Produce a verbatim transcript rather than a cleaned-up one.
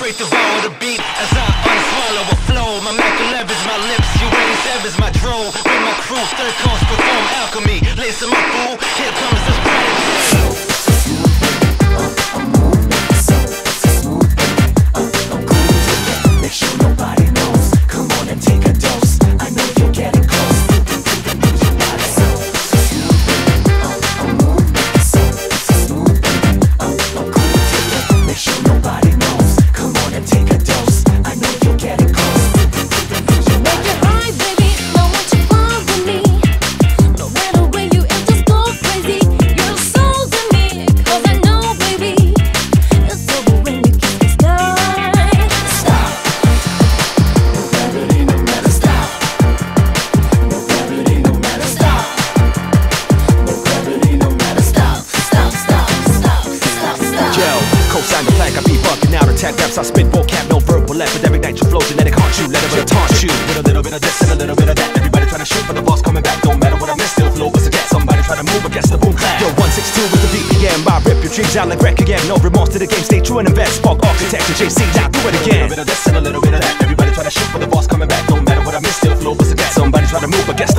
straight devour the beat as I unswallow a flow. My Mac elevens, my lips, you ain't sevens, my drone. With my crew, third coast perform alchemy. Lacing my fool, here comes this planet. Cosign the plaque, I be bugging out, attack raps, I spit vocab, no verbal epidemic, nitro flow, genetic haunt you, let it taunt you. With a little bit of this and a little bit of that, everybody trying to shoot, but the boss coming back, don't matter what I miss, still flow was a get. Somebody try to move against the boom clap. Yo, one six two with the B P M, I rip your dreams out like wreck again. No remorse to the game, stay true and invest. Spark architecture, J C, now do it again. A little bit of this and a little bit of that, everybody trying to shoot, but the boss coming back, don't matter what I miss, still flow was a get. Somebody try to move against